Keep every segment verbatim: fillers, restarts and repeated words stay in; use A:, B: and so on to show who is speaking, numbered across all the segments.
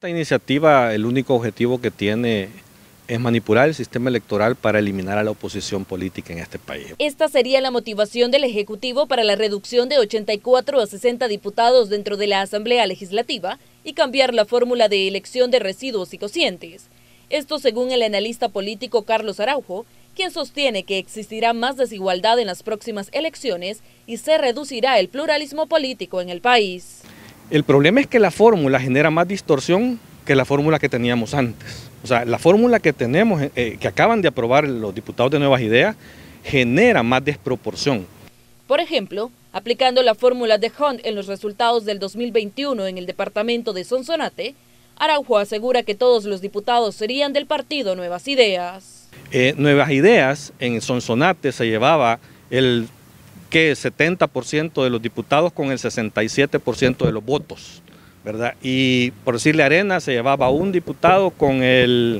A: Esta iniciativa, el único objetivo que tiene es manipular el sistema electoral para eliminar a la oposición política en este país.
B: Esta sería la motivación del Ejecutivo para la reducción de ochenta y cuatro a sesenta diputados dentro de la Asamblea Legislativa y cambiar la fórmula de elección de residuos y cocientes. Esto según el analista político Carlos Araujo, quien sostiene que existirá más desigualdad en las próximas elecciones y se reducirá el pluralismo político en el país.
A: El problema es que la fórmula genera más distorsión que la fórmula que teníamos antes. O sea, la fórmula que tenemos, eh, que acaban de aprobar los diputados de Nuevas Ideas, genera más desproporción.
B: Por ejemplo, aplicando la fórmula de Hunt en los resultados del dos mil veintiuno en el departamento de Sonsonate, Araujo asegura que todos los diputados serían del partido Nuevas Ideas.
A: Eh, Nuevas Ideas en Sonsonate se llevaba el que setenta por ciento de los diputados con el sesenta y siete por ciento de los votos, ¿verdad? Y por decirle Arena se llevaba un diputado con el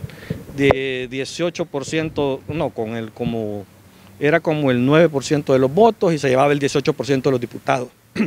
A: de dieciocho por ciento, no, con el como era como el nueve por ciento de los votos y se llevaba el dieciocho por ciento de los diputados.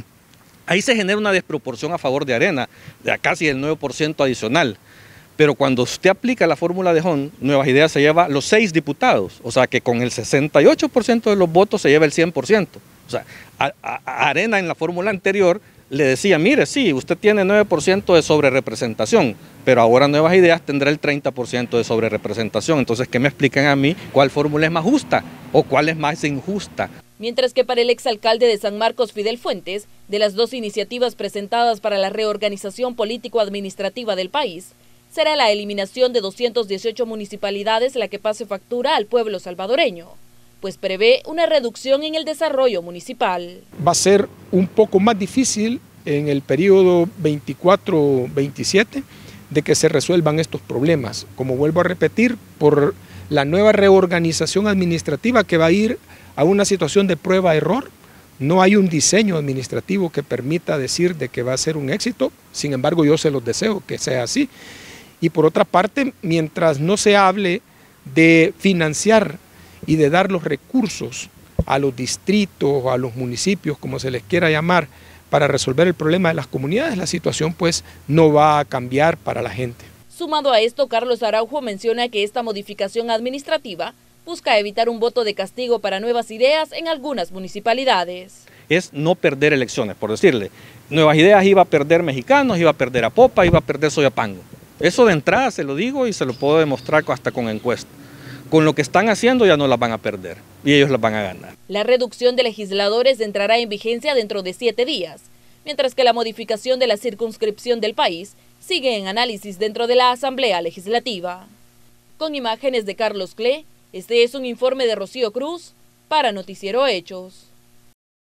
A: Ahí se genera una desproporción a favor de Arena, de casi el nueve por ciento adicional. Pero cuando usted aplica la fórmula de Hunt, Nuevas Ideas se lleva los seis diputados, o sea que con el sesenta y ocho por ciento de los votos se lleva el cien por ciento. O sea, a, a, a Arena en la fórmula anterior le decía, mire, sí, usted tiene nueve por ciento de sobrerepresentación, pero ahora Nuevas Ideas tendrá el treinta por ciento de sobrerepresentación. Entonces, ¿qué me explican a mí cuál fórmula es más justa o cuál es más injusta?
B: Mientras que para el exalcalde de San Marcos, Fidel Fuentes, de las dos iniciativas presentadas para la reorganización político-administrativa del país, será la eliminación de doscientas dieciocho municipalidades la que pase factura al pueblo salvadoreño, pues prevé una reducción en el desarrollo municipal.
C: Va a ser un poco más difícil en el periodo veinticuatro veintisiete de que se resuelvan estos problemas, como vuelvo a repetir, por la nueva reorganización administrativa que va a ir a una situación de prueba-error. No hay un diseño administrativo que permita decir de que va a ser un éxito, sin embargo yo se los deseo que sea así. Y por otra parte, mientras no se hable de financiar y de dar los recursos a los distritos o a los municipios, como se les quiera llamar, para resolver el problema de las comunidades, la situación pues no va a cambiar para la gente.
B: Sumado a esto, Carlos Araujo menciona que esta modificación administrativa busca evitar un voto de castigo para Nuevas Ideas en algunas municipalidades.
A: Es no perder elecciones, por decirle, Nuevas Ideas iba a perder Mexicanos, iba a perder a Popa, iba a perder Soyapango. Eso de entrada se lo digo y se lo puedo demostrar hasta con encuesta. Con lo que están haciendo ya no las van a perder y ellos las van a ganar.
B: La reducción de legisladores entrará en vigencia dentro de siete días, mientras que la modificación de la circunscripción del país sigue en análisis dentro de la Asamblea Legislativa. Con imágenes de Carlos Cle, este es un informe de Rocío Cruz para Noticiero Hechos.